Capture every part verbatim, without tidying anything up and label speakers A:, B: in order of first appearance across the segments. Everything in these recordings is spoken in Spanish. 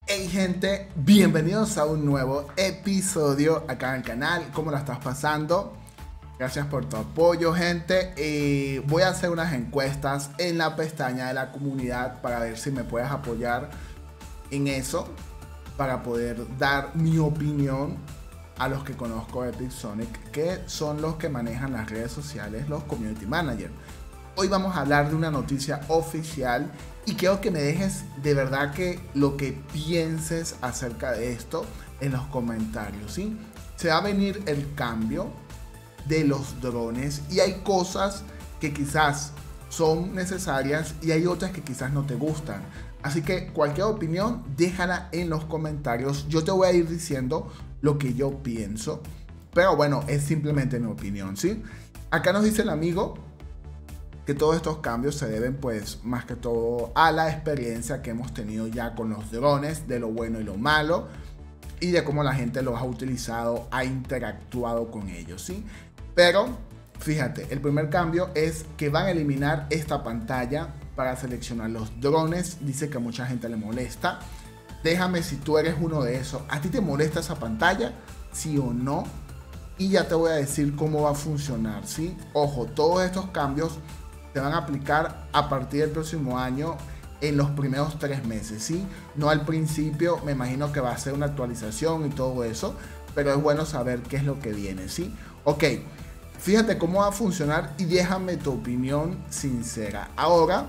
A: Hey gente, bienvenidos a un nuevo episodio acá en el canal. ¿Cómo la estás pasando? Gracias por tu apoyo, gente. Eh, voy a hacer unas encuestas en la pestaña de la comunidad para ver si me puedes apoyar en eso, para poder dar mi opinión a los que conozco de Pixonic, que son los que manejan las redes sociales, los community managers. Hoy vamos a hablar de una noticia oficial y quiero que me dejes de verdad que lo que pienses acerca de esto en los comentarios, ¿sí? Se va a venir el cambio de los drones y hay cosas que quizás son necesarias y hay otras que quizás no te gustan. Así que cualquier opinión déjala en los comentarios. Yo te voy a ir diciendo lo que yo pienso, pero bueno, es simplemente mi opinión, ¿sí? Acá nos dice el amigo que todos estos cambios se deben pues más que todo a la experiencia que hemos tenido ya con los drones, de lo bueno y lo malo y de cómo la gente los ha utilizado, ha interactuado con ellos, ¿sí? Pero fíjate, el primer cambio es que van a eliminar esta pantalla para seleccionar los drones. Dice que a mucha gente le molesta. Déjame si tú eres uno de esos. ¿A ti te molesta esa pantalla? ¿Sí o no? Y ya te voy a decir cómo va a funcionar, ¿sí? Ojo, todos estos cambios se van a aplicar a partir del próximo año en los primeros tres meses, ¿sí? No al principio, me imagino que va a ser una actualización y todo eso, pero es bueno saber qué es lo que viene, ¿sí? Ok, fíjate cómo va a funcionar y déjame tu opinión sincera. Ahora,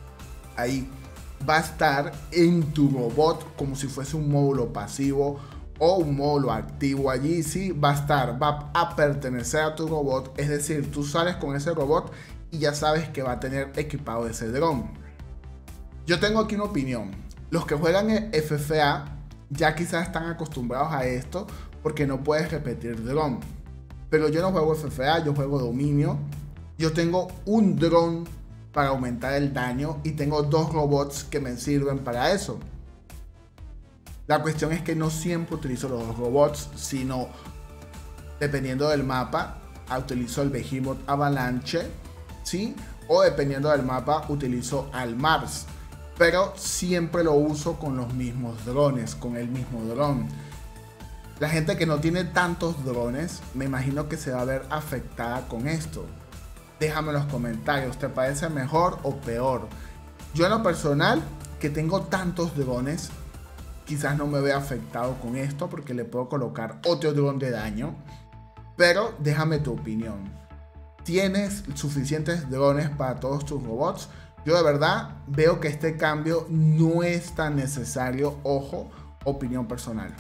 A: ahí va a estar en tu robot como si fuese un módulo pasivo o un módulo activo allí, ¿sí? Va a estar, va a pertenecer a tu robot, es decir, tú sales con ese robot y ya sabes que va a tener equipado ese dron. Yo tengo aquí una opinión. Los que juegan F F A ya quizás están acostumbrados a esto porque no puedes repetir dron. Pero yo no juego F F A, yo juego dominio. Yo tengo un dron para aumentar el daño y tengo dos robots que me sirven para eso. La cuestión es que no siempre utilizo los dos robots, sino dependiendo del mapa, utilizo el Behemoth Avalanche, ¿sí? O dependiendo del mapa utilizo al Mars, pero siempre lo uso con los mismos drones, con el mismo dron. La gente que no tiene tantos drones, me imagino que se va a ver afectada con esto. Déjame en los comentarios, ¿te parece mejor o peor? Yo en lo personal, que tengo tantos drones, quizás no me vea afectado con esto porque le puedo colocar otro dron de daño, pero déjame tu opinión. ¿Tienes suficientes drones para todos tus robots? Yo de verdad veo que este cambio no es tan necesario. Ojo, opinión personal.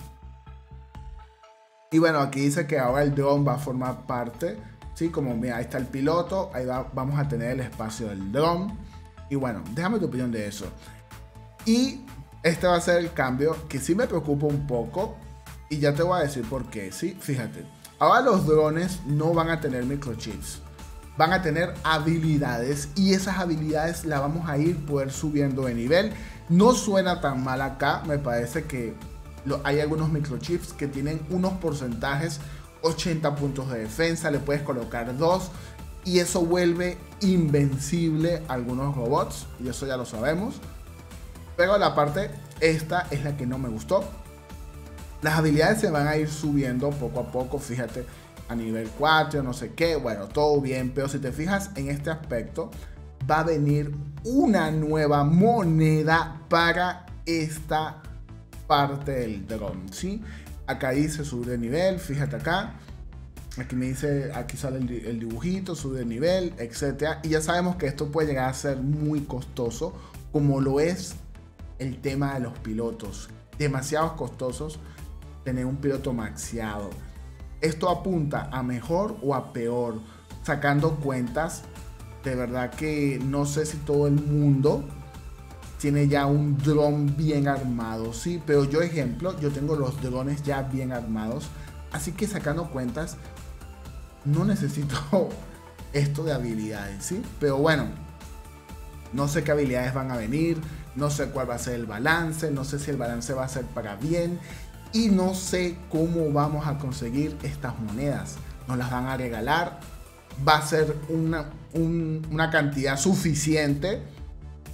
A: Y bueno, aquí dice que ahora el dron va a formar parte, ¿sí? Como mira, ahí está el piloto, ahí va, vamos a tener el espacio del dron. Y bueno, déjame tu opinión de eso. Y este va a ser el cambio que sí me preocupa un poco y ya te voy a decir por qué, ¿sí? Fíjate, ahora los drones no van a tener microchips. Van a tener habilidades y esas habilidades las vamos a ir poder subiendo de nivel. No suena tan mal acá, me parece que lo, hay algunos microchips que tienen unos porcentajes, ochenta puntos de defensa, le puedes colocar dos y eso vuelve invencible a algunos robots y eso ya lo sabemos. Pero la parte esta es la que no me gustó. Las habilidades se van a ir subiendo poco a poco, fíjate. A nivel cuatro, no sé qué, bueno, todo bien, pero si te fijas en este aspecto, va a venir una nueva moneda para esta parte del dron, ¿sí? Acá dice subir de nivel, fíjate acá, aquí me dice, aquí sale el, el dibujito, subir de nivel, etcétera, y ya sabemos que esto puede llegar a ser muy costoso, como lo es el tema de los pilotos, demasiados costosos tener un piloto maxeado. Esto apunta a mejor o a peor, sacando cuentas. De verdad que no sé si todo el mundo tiene ya un dron bien armado, sí, pero yo ejemplo, yo tengo los drones ya bien armados, así que sacando cuentas no necesito esto de habilidades, sí, pero bueno, no sé qué habilidades van a venir, no sé cuál va a ser el balance, no sé si el balance va a ser para bien. Y no sé cómo vamos a conseguir estas monedas. Nos las van a regalar. Va a ser una, un, una cantidad suficiente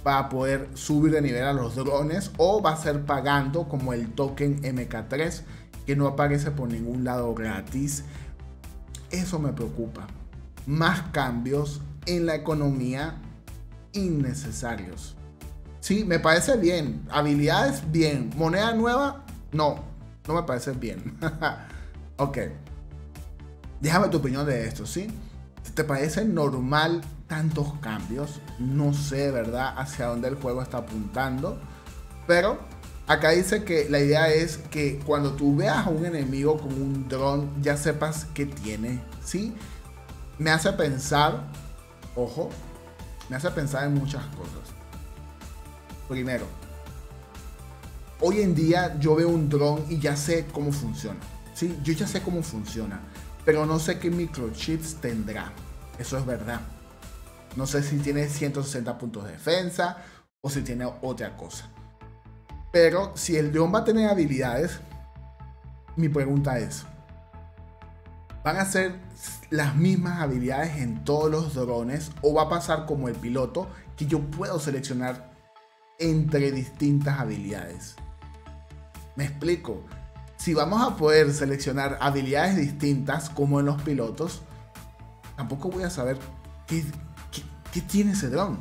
A: para poder subir de nivel a los drones, o va a ser pagando como el token M K tres que no aparece por ningún lado gratis. Eso me preocupa. Más cambios en la economía innecesarios. Sí, me parece bien. Habilidades, bien. Moneda nueva, no. No me parece bien. Ok. Déjame tu opinión de esto, ¿sí? ¿Te parece normal tantos cambios? No sé, ¿verdad?, hacia dónde el juego está apuntando. Pero acá dice que la idea es que cuando tú veas a un enemigo con un dron, ya sepas qué tiene, ¿sí? Me hace pensar, ojo, me hace pensar en muchas cosas. Primero, hoy en día yo veo un dron y ya sé cómo funciona, ¿sí? Yo ya sé cómo funciona, pero no sé qué microchips tendrá. Eso es verdad. No sé si tiene ciento sesenta puntos de defensa o si tiene otra cosa. Pero si el dron va a tener habilidades, mi pregunta es, ¿van a ser las mismas habilidades en todos los drones o va a pasar como el piloto, que yo puedo seleccionar entre distintas habilidades? Me explico. Si vamos a poder seleccionar habilidades distintas como en los pilotos, tampoco voy a saber qué, qué, qué tiene ese dron.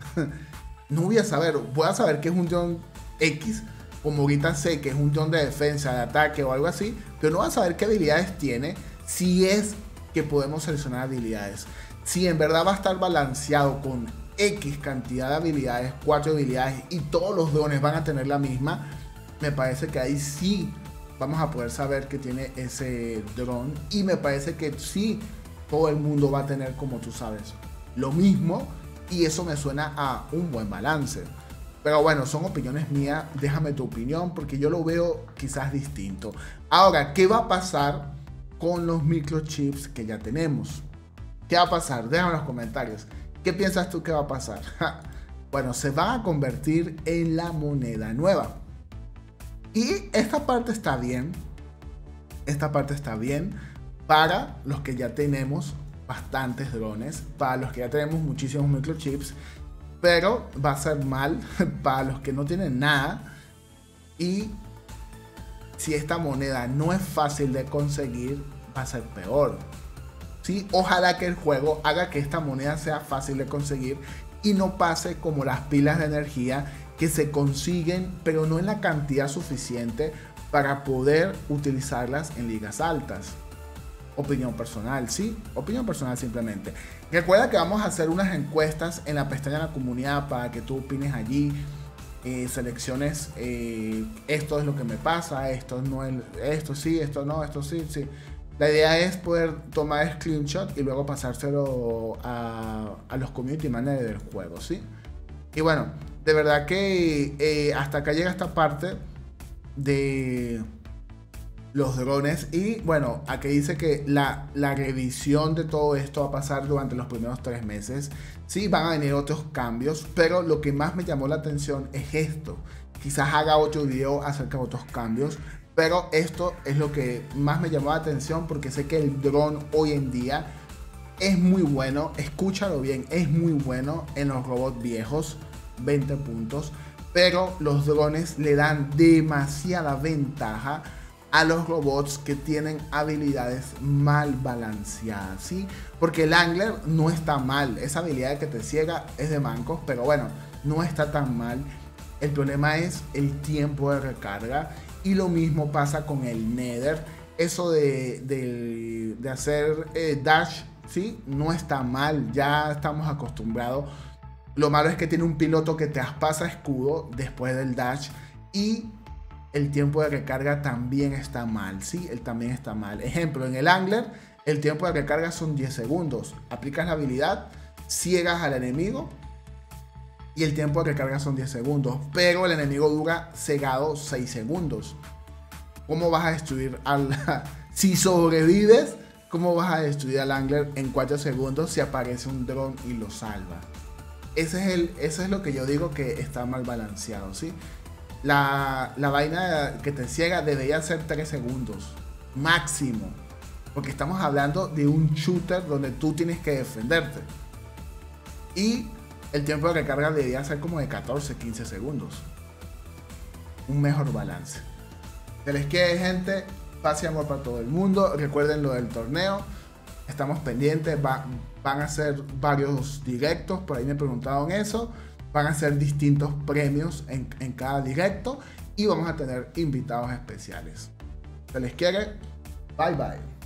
A: No voy a saber. Voy a saber que es un dron X, como ahorita sé que es un dron de defensa, de ataque o algo así, pero no voy a saber qué habilidades tiene, si es que podemos seleccionar habilidades. Si en verdad va a estar balanceado con X cantidad de habilidades, cuatro habilidades, y todos los drones van a tener la misma, me parece que ahí sí vamos a poder saber que tiene ese dron, y me parece que sí todo el mundo va a tener, como tú sabes, lo mismo, y eso me suena a un buen balance. Pero bueno, son opiniones mías, déjame tu opinión porque yo lo veo quizás distinto. Ahora, ¿qué va a pasar con los microchips que ya tenemos? ¿Qué va a pasar? Déjame en los comentarios. ¿Qué piensas tú que va a pasar? Bueno, se van a convertir en la moneda nueva. Y esta parte está bien. Esta parte está bien para los que ya tenemos bastantes drones, para los que ya tenemos muchísimos microchips, pero va a ser mal para los que no tienen nada. Y si esta moneda no es fácil de conseguir, va a ser peor. ¿Sí? Ojalá que el juego haga que esta moneda sea fácil de conseguir y no pase como las pilas de energía, que se consiguen pero no en la cantidad suficiente para poder utilizarlas en ligas altas. Opinión personal, ¿sí? Opinión personal simplemente. Recuerda que vamos a hacer unas encuestas en la pestaña de la comunidad para que tú opines allí, eh, selecciones, eh, esto es lo que me pasa, esto no es, esto sí, esto no, esto sí, sí. La idea es poder tomar screenshot y luego pasárselo a, a los community managers del juego, ¿sí? Y bueno, de verdad que eh, hasta acá llega esta parte de los drones. Y bueno, aquí dice que la, la revisión de todo esto va a pasar durante los primeros tres meses. Sí, van a venir otros cambios, pero lo que más me llamó la atención es esto. Quizás haga otro video acerca de otros cambios, pero esto es lo que más me llamó la atención, porque sé que el dron hoy en día es muy bueno. Escúchalo bien, es muy bueno en los robots viejos, veinte puntos, pero los drones le dan demasiada ventaja a los robots que tienen habilidades mal balanceadas, ¿sí? Porque el Angler no está mal, esa habilidad que te ciega es de mancos, pero bueno, no está tan mal. El problema es el tiempo de recarga, y lo mismo pasa con el Nether. Eso de, de, de hacer eh, dash, ¿sí? No está mal, ya estamos acostumbrados. Lo malo es que tiene un piloto que te traspasa escudo después del dash, y el tiempo de recarga también está mal, ¿sí? Él también está mal. Ejemplo, en el Angler, el tiempo de recarga son diez segundos. Aplicas la habilidad, ciegas al enemigo y el tiempo de recarga son diez segundos. Pero el enemigo dura cegado seis segundos. ¿Cómo vas a destruir al... si sobrevives, ¿cómo vas a destruir al Angler en cuatro segundos si aparece un dron y lo salva? Ese es, el, eso es lo que yo digo que está mal balanceado, ¿sí? La, la vaina que te ciega debería ser tres segundos máximo, porque estamos hablando de un shooter donde tú tienes que defenderte. Y el tiempo de recarga debería ser como de catorce, quince segundos. Un mejor balance. Se les quede, gente. Paz y amor para todo el mundo. Recuerden lo del torneo. Estamos pendientes. Va, van a ser varios directos. Por ahí me preguntaron eso. Van a ser distintos premios en, en cada directo. Y vamos a tener invitados especiales. Se les quiere. Bye bye.